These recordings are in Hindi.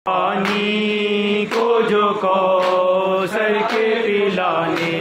पानी को जो कौसर के पिलाने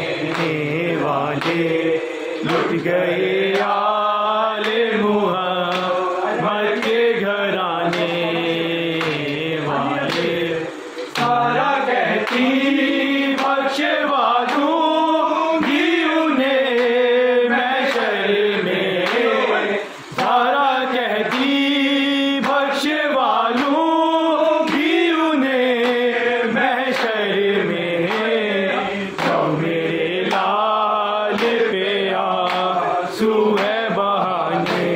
वाले लुट गए आले मुहम्मद के घराने वाले। सारा कहती बख्शवा दूंगी उन्हें महशर में, सारा कहती बख्शवा लूंगी उन्हें महशर में। जो मेरे लाल पे आंसू है बहाने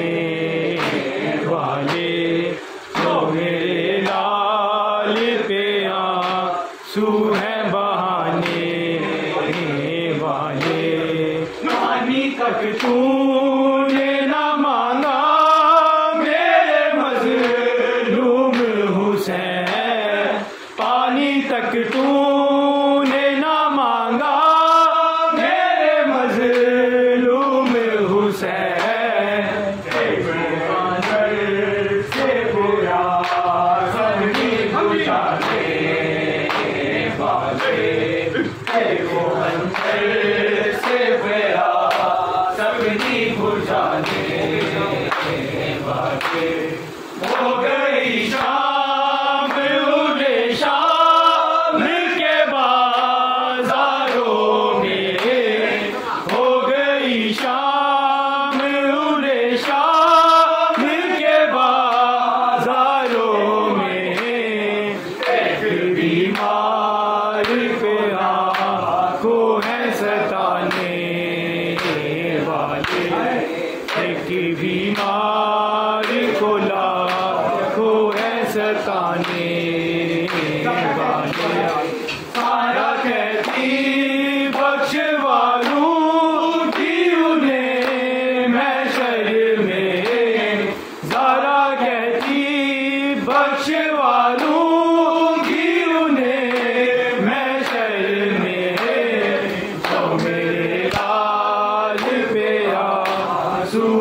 वाले, जो मेरे लाल पे आंसू है बहाने वाले। पानी तक तूने ना मांगा मेरे मज़लूम हुसैन, पानी तक तूने ना मांगा मेरे मज़लूम हुसैन। से बुरा सबकी बुझाने वाले, वो अंदर से बुरा सबकी बुझाने वाले। हो गई शाम उड़े शाम के बाजारों में, हो गई शाम उड़े शाम के बाजारों में। एक बीमार पे आँखों है सताने वाले, एक बीमार को लाखों है सताने वाले। सारा कहती बख्शवा लूंगी उन्हें महशर में, सारा कहती बख्शवा लूंगी उन्हें महशर में। जो मेरे लाल पे आंसू